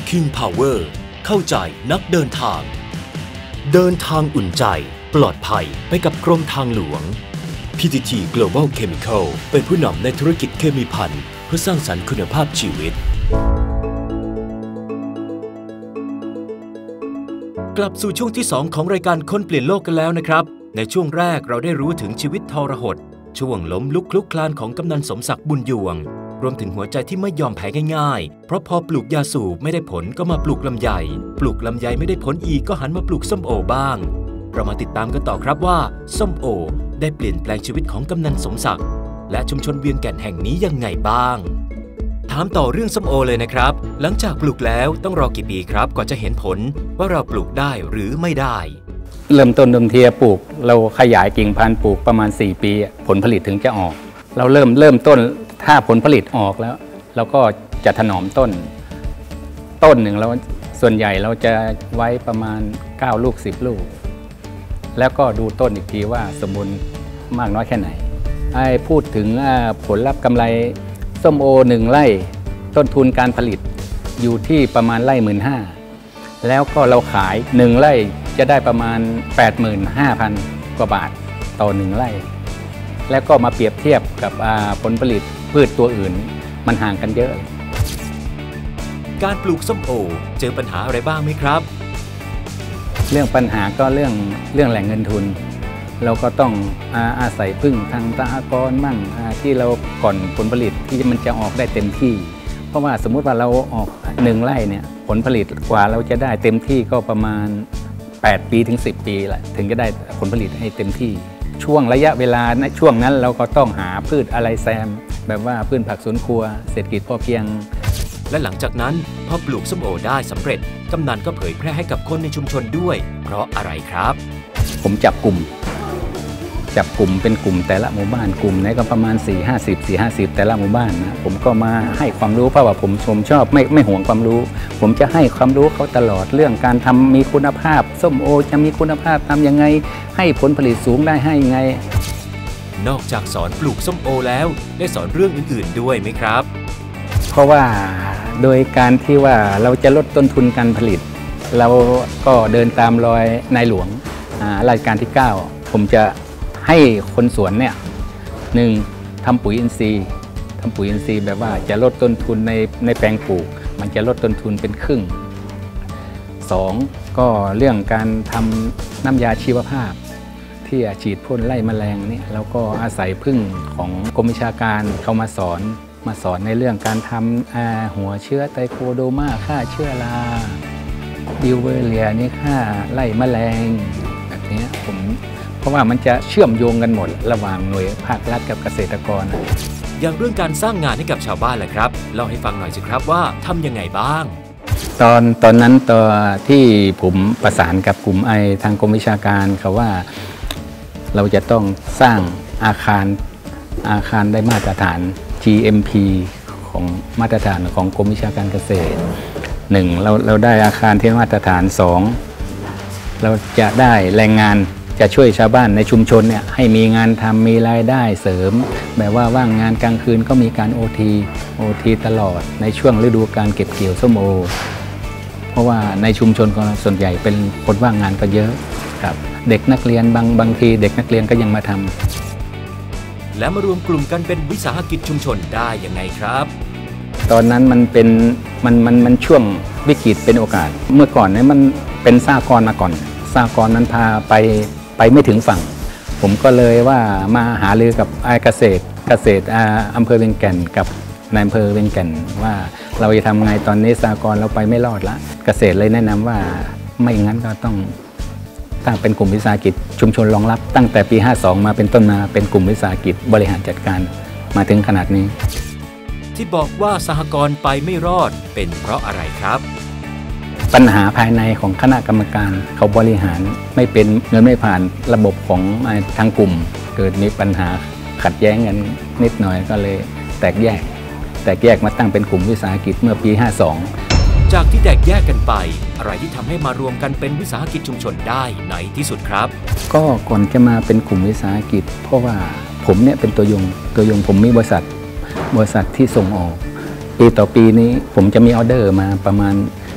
King Power เข้าใจนักเดินทางเดินทางอุ่นใจปลอดภัยไปกับกรมทางหลวง PTT Global Chemical เป็นผู้นำในธุรกิจเคมีภัณฑ์เพื่อสร้างสรรค์คุณภาพชีวิตกลับสู่ช่วงที่2ของรายการคนเปลี่ยนโลกกันแล้วนะครับในช่วงแรกเราได้รู้ถึงชีวิตทรหดช่วงล้มลุกคลุกคลานของกำนันสมศักดิ์บุญยวงรวมถึงหัวใจที่ไม่ยอมแพ้ง่ายๆเพราะพอปลูกยาสูบไม่ได้ผลก็มาปลูกลำไยปลูกลำไยไม่ได้ผลอีกก็หันมาปลูกส้มโอบ้างเรามาติดตามกันต่อครับว่าส้มโอได้เปลี่ยนแปลงชีวิตของกำนันสมศักดิ์และชุมชนเวียงแก่นแห่งนี้ยังไงบ้างถามต่อเรื่องส้มโอเลยนะครับหลังจากปลูกแล้วต้องรอกี่ปีครับกว่าจะเห็นผลว่าเราปลูกได้หรือไม่ได้เริ่มต้นเดิมทีปลูกเราขยายกิ่งพันธุ์ปลูกประมาณ4ปีผลผลิตถึงจะออกเราเริ่มต้นถ้าผลผลิตออกแล้วเราก็จะถนอมต้นหนึ่งเราส่วนใหญ่เราจะไว้ประมาณ9ลูก10ลูกแล้วก็ดูต้นอีกทีว่าสมบูรณ์มากน้อยแค่ไหนพูดถึงผลลัพธ์กำไรส้มโอ1ไร่ต้นทุนการผลิตอยู่ที่ประมาณไร่15,000แล้วก็เราขาย1ไร่จะได้ประมาณ 85,000 กว่าบาทต่อ1ไร่แล้วก็มาเปรียบเทียบกับผลผลิตพืชตัวอื่นมันห่างกันเยอะการปลูกส้มโอเจอปัญหาอะไรบ้างไหมครับเรื่องปัญหาก็เรื่องแหล่งเงินทุนเราก็ต้องอาศัยพึ่งทางสหกรณ์มั่งที่เราก่อนผลผลิตที่มันจะออกได้เต็มที่เพราะว่าสมมุติว่าเราออก1ไร่เนี่ยผลผลิตกว่าเราจะได้เต็มที่ก็ประมาณ8ปีถึง10ปีแหละถึงจะได้ผลผลิตให้เต็มที่ช่วงระยะเวลาในช่วงนั้นเราก็ต้องหาพืชอะไรแซมแบบว่าพืชผักสวนครัวเศรษฐกิจพอเพียงและหลังจากนั้นพอปลูกส้มโอได้สำเร็จกำนันก็เผยแพร่ให้กับคนในชุมชนด้วยเพราะอะไรครับผมจับกลุ่มเป็นกลุ่มแต่ละหมู่บ้านกลุ่มไหนก็ประมาณ4-50แต่ละหมู่บ้านนะผมก็มาให้ความรู้เพราะว่าผมชอบไม่ห่วงความรู้ผมจะให้ความรู้เขาตลอดเรื่องการทำมีคุณภาพส้มโอจะมีคุณภาพทำยังไงให้ผลผลิตสูงได้ให้ไงนอกจากสอนปลูกส้มโอแล้วได้สอนเรื่องอื่นๆด้วยไหมครับเพราะว่าโดยการที่ว่าเราจะลดต้นทุนการผลิตเราก็เดินตามรอยนายหลวงรัชกาลที่9ผมจะให้คนสวนเนี่ย1ทำปุ๋ยอินทรีย์แบบว่าจะลดต้นทุนในแปลงปลูกมันจะลดต้นทุนเป็นครึ่ง2ก็เรื่องการทำน้ำยาชีวภาพที่ฉีดพ่นไล่แมลงนี่เราก็อาศัยพึ่งของกรมวิชาการเข้ามาสอนในเรื่องการทำหัวเชื้อไตโคโดมาฆ่าเชื้อราบิวเวอเรียนี่ฆ่าไล่แมลงแบบนี้เพราะว่ามันจะเชื่อมโยงกันหมดระหว่างหน่วยภาครัฐกับเกษตรกรอย่างเรื่องการสร้างงานให้กับชาวบ้านแหละครับเล่าให้ฟังหน่อยสิครับว่าทำยังไงบ้างตอนนั้นตอนที่ผมประสานกับกลุ่มทางกรมวิชาการเขาว่าเราจะต้องสร้างอาคารได้มาตรฐาน GMP ของมาตรฐานของกรมวิชาการเกษตร1เราได้อาคารที่มาตรฐาน2เราจะได้แรงงานจะช่วยชาวบ้านในชุมชนเนี่ยให้มีงานทำมีรายได้เสริมแบบว่าว่างงานกลางคืนก็มีการ OT ตลอดในช่วงฤดูการเก็บเกี่ยวส้มโอเพราะว่าในชุมชนของเราส่วนใหญ่เป็นคนว่างงานก็เยอะครับเด็กนักเรียนบางทีเด็กนักเรียนก็ยังมาทำและมารวมกลุ่มกันเป็นวิสาหกิจชุมชนได้ยังไงครับตอนนั้นมันเป็นมันช่วงวิกฤตเป็นโอกาสเมื่อก่อนเนี่ยมันเป็นสหกรณ์มาก่อนสหกรณ์นั้นพาไปไม่ถึงฝั่งผมก็เลยว่ามาหารือกับเกษตรอำเภอเวียงแก่นกับนายอำเภอเวียงแก่นว่าเราจะทำไงตอนนี้สหกรณ์เราไปไม่รอดละเกษตรเลยแนะนำว่าไม่งั้นก็ต้องตั้งเป็นกลุ่มวิสาหกิจชุมชนรองรับตั้งแต่ปี52มาเป็นต้นมาเป็นกลุ่มวิสาหกิจบริหารจัดการมาถึงขนาดนี้ที่บอกว่าสหกรณ์ไปไม่รอดเป็นเพราะอะไรครับปัญหาภายในของคณะกรรมการเขาบริหารไม่เป็นเงินไม่ผ่านระบบของทางกลุ่มเกิดมีปัญหาขัดแย้งกันนิดหน่อยก็เลยแตกแยกมาตั้งเป็นกลุ่มวิสาหกิจเมื่อปี52 จากที่แตกแยกกันไปอะไรที่ทำให้มารวมกันเป็นวิสาหกิจชุมชนได้ในที่สุดครับก็ก่อนจะมาเป็นกลุ่มวิสาหกิจเพราะว่าผมเนี่ยเป็นตัวยงผมมีบริษัทที่ส่งออกปีต่อปีนี้ผมจะมีออเดอร์มาประมาณ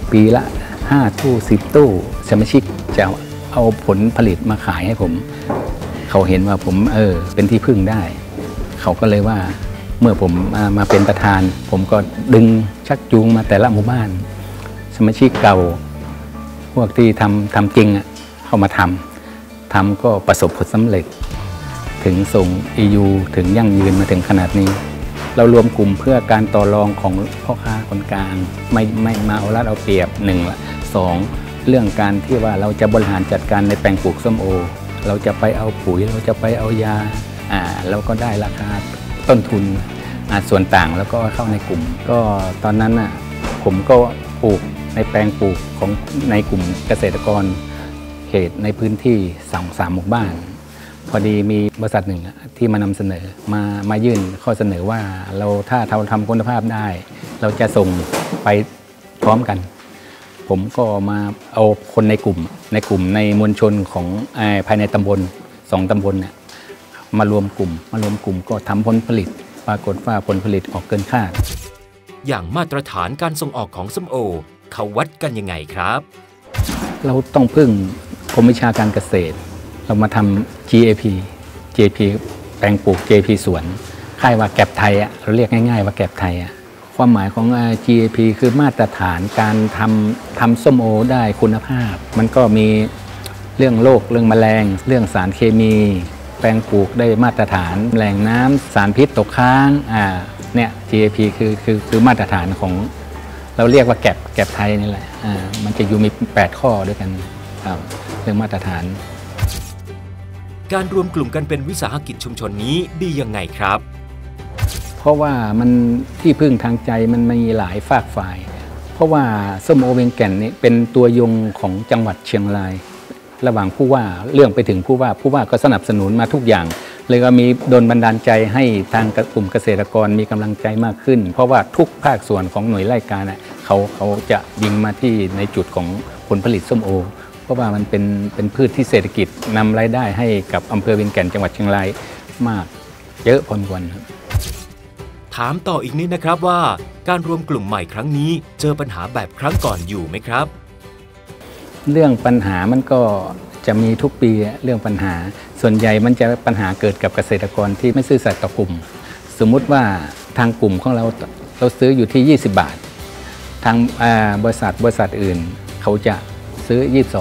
ปีละ5 ตู้ 10 ตู้สมาชิกจะเอาผลผลิตมาขายให้ผมเขาเห็นว่าผมเป็นที่พึ่งได้เขาก็เลยว่าเมื่อผมมาเป็นประธานผมก็ดึงชักจูงมาแต่ละหมู่บ้านสมาชิกเก่าพวกที่ทำจริงเข้ามาทำก็ประสบผลสำเร็จถึงส่ง EU ถึงยั่งยืนมาถึงขนาดนี้เรารวมกลุ่มเพื่อการต่อรองของพ่อค้าคนกลางไม่มาเอารัดเอาเปรียบ1 ละ2เรื่องการที่ว่าเราจะบริหารจัดการในแปลงปลูกส้มโอเราจะไปเอาปุ๋ยเราจะไปเอายาเราก็ได้ราคาต้นทุนส่วนต่างแล้วก็เข้าในกลุ่มก็ตอนนั้นผมก็ปลูกในแปลงปลูกของในกลุ่มเกษตรกรเขตในพื้นที่3 หมู่บ้านพอดีมีบริษัทหนึ่งที่มานำเสนอมายื่นข้อเสนอว่าถ้าเราทำคุณภาพได้เราจะส่งไปพร้อมกันผมก็มาเอาคนในกลุ่มในมวลชนของภายในตำบล2 ตำบลเนี่ยมารวมกลุ่มก็ทำผลผลิตปรากฏว่าผลผลิตออกเกินคาดอย่างมาตรฐานการส่งออกของส้มโอเขาวัดกันยังไงครับเราต้องพึ่งกรมวิชาการเกษตรเรามาทำ GAP แปลงปลูก GAP สวนค่ายว่าแก็บไทยเราเรียกง่ายๆว่าแก็บไทยความหมายของ GAP คือมาตรฐานการทำส้มโอได้คุณภาพมันก็มีเรื่องโรคเรื่องแมลงเรื่องสารเคมีแปลงปลูกได้มาตรฐานแหล่งน้ำสารพิษตกค้างเนี่ย GAP คือมาตรฐานของเราเรียกว่าแก็บไทยนี่แหละมันจะอยู่มี8 ข้อด้วยกันเรื่องมาตรฐานการรวมกลุ่มกันเป็นวิสาหกิจชุมชนนี้ดียังไงครับเพราะว่ามันที่พึ่งทางใจมันมีหลายฝากฝ่ายเพราะว่าส้มโอเวียงแก่นนี่เป็นตัวยงของจังหวัดเชียงรายระหว่างผู้ว่าเรื่องไปถึงผู้ว่าก็สนับสนุนมาทุกอย่างเลยก็มีโดนบันดาลใจให้ทางกลุ่มเกษตรกรมีกำลังใจมากขึ้นเพราะว่าทุกภาคส่วนของหน่วยราชการเขาจะยิงมาที่ในจุดของผลผลิตส้มโอเพราะว่ามันเป็นพืชที่เศรษฐกิจนำรายได้ให้กับอำเภอเวียงแก่นจังหวัดเชียงรายมากเยอะพอสมควรครับถามต่ออีกนิดนะครับว่าการรวมกลุ่มใหม่ครั้งนี้เจอปัญหาแบบครั้งก่อนอยู่ไหมครับเรื่องปัญหามันก็จะมีทุกปีเรื่องปัญหาส่วนใหญ่มันจะปัญหาเกิดกับเกษตรกรที่ไม่ซื่อสัตย์ต่อกลุ่มสมมุติว่าทางกลุ่มของเราซื้ออยู่ที่20 บาททางบริษัทอื่นเขาจะซื้อ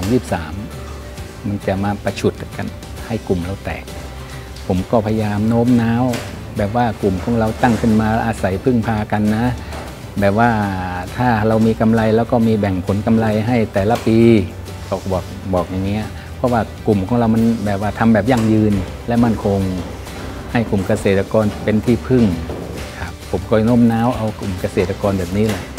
22-23มันจะมาประชุดกันให้กลุ่มเราแตกผมก็พยายามโน้มน้าวแบบว่ากลุ่มของเราตั้งขึ้นมาอาศัยพึ่งพากันนะแบบว่าถ้าเรามีกำไรแล้วก็มีแบ่งผลกำไรให้แต่ละปีบอกอย่างนี้เพราะว่ากลุ่มของเรามันแบบว่าทำแบบยั่งยืนและมั่นคงให้กลุ่มเกษตรกรเป็นที่พึ่งครับผมก็โน้มน้าวเอากลุ่มเกษตรกรแบบนี้เลย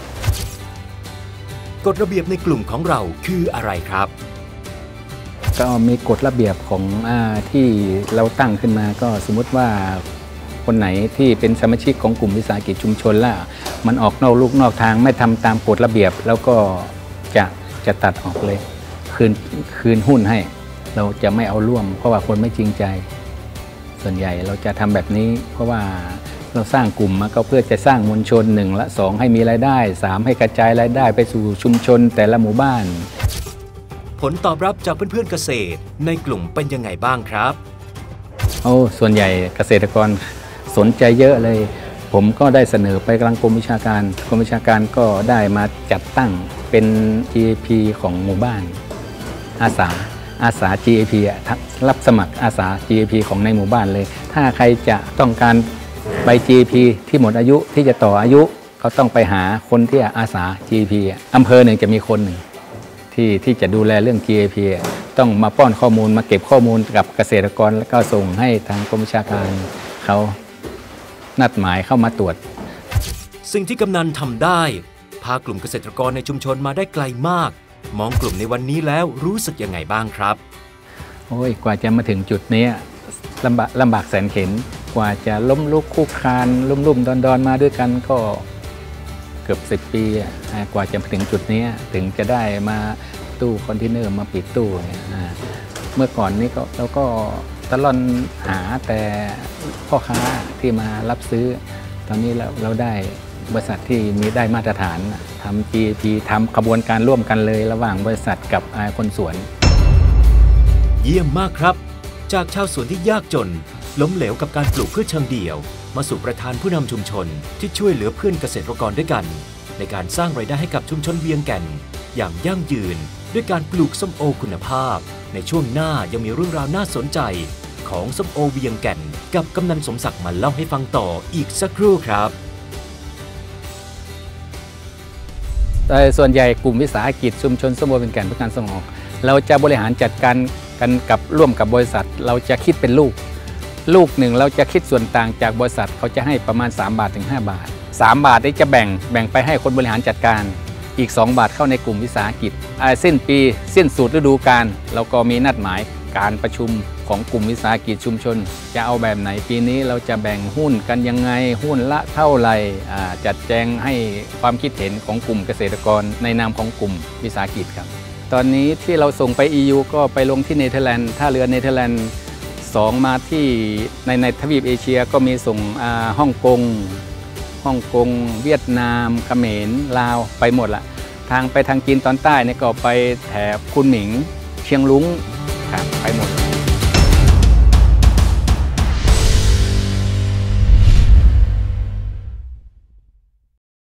กฎระเบียบในกลุ่มของเราคืออะไรครับก็มีกฎระเบียบของที่เราตั้งขึ้นมาก็สมมุติว่าคนไหนที่เป็นสมาชิกของกลุ่มวิสาหกิจชุมชนแล้วมันออกนอกลูกนอกทางไม่ทำตามกฎระเบียบแล้วก็จะตัดออกเลยคืนหุ้นให้เราจะไม่เอาร่วมเพราะว่าคนไม่จริงใจส่วนใหญ่เราจะทำแบบนี้เพราะว่าเราสร้างกลุ่มมาก็เพื่อจะสร้างมวลชน1 ละ 2ให้มีรายได้3ให้กระจายรายได้ไปสู่ชุมชนแต่ละหมู่บ้านผลตอบรับจากเพื่อนๆเกษตรในกลุ่มเป็นยังไงบ้างครับส่วนใหญ่เกษตรกรสนใจเยอะเลยผมก็ได้เสนอไปกลางกรมวิชาการก็ได้มาจัดตั้งเป็น GAP ของหมู่บ้านอาสา GAP รับสมัครอาสา GAP ของในหมู่บ้านเลยถ้าใครจะต้องการใบ GAP ที่หมดอายุที่จะต่ออายุเขาต้องไปหาคนที่อาสา GAP อำเภอหนึ่งจะมีคนหนึ่งที่จะดูแลเรื่อง GAP ต้องมาป้อนข้อมูลมาเก็บข้อมูลกับเกษตรกรแล้วก็ส่งให้ทางกรมวิชาการเขานัดหมายเข้ามาตรวจสิ่งที่กำนันทำได้พากลุ่มเกษตรกรในชุมชนมาได้ไกลมากมองกลุ่มในวันนี้แล้วรู้สึกยังไงบ้างครับกว่าจะมาถึงจุดนี้ลำบากแสนเข็ญกว่าจะล้มลุกคุกคานลุ่มดอนมาด้วยกันก็เกือบ10 ปีกว่าจะมาถึงจุดนี้ถึงจะได้มาตู้คอนเทนเนอร์มาปิดตู้เมื่อก่อนนี้เราก็ตะล่อนหาแต่พ่อค้าที่มารับซื้อตอนนี้เราได้บริษัทที่มีได้มาตรฐานทำ GAP ทำกระบวนการร่วมกันเลยระหว่างบริษัทกับคนสวนเยี่ยมมากครับจากชาวสวนที่ยากจนล้มเหลวกับการปลูกพืชเชิงเดี่ยวมาสู่ประธานผู้นำชุมชนที่ช่วยเหลือเพื่อนเกษตรกรด้วยกันในการสร้างรายได้ให้กับชุมชนเวียงแก่นอย่างยั่งยืนด้วยการปลูกส้มโอคุณภาพในช่วงหน้ายังมีเรื่องราวน่าสนใจของส้มโอเวียงแก่นกับกำนันสมศักดิ์มาเล่าให้ฟังต่ออีกสักครู่ครับแต่ส่วนใหญ่กลุ่มวิสาหกิจชุมชนส้มโอเวียงแก่นเพื่อการส่งออกเราจะบริหารจัดการกันกับร่วมกับบริษัทเราจะคิดเป็นลูกหนึ่งเราจะคิดส่วนต่างจากบริษัทเขาจะให้ประมาณ3 บาทถึง 5 บาท3 บาทนี้จะแบ่งไปให้คนบริหารจัดการอีก2 บาทเข้าในกลุ่มวิสาหกิจสิ้นปีสิ้นสุดฤดูกาลเราก็มีนัดหมายการประชุมของกลุ่มวิสาหกิจชุมชนจะเอาแบบไหนปีนี้เราจะแบ่งหุ้นกันยังไงหุ้นละเท่าไหร่จัดแจงให้ความคิดเห็นของกลุ่มเกษตรกรในนามของกลุ่มวิสาหกิจครับตอนนี้ที่เราส่งไป EU ก็ไปลงที่เนเธอร์แลนด์ท่าเรือเนเธอร์แลนด์2มาที่ในทวีปเอเชียก็มีส่งฮ่องกงเวียดนามเขมรลาวไปหมดละทางจีนตอนใต้เนี่ยก็ไปแถบคุนหมิงเชียงรุ้ง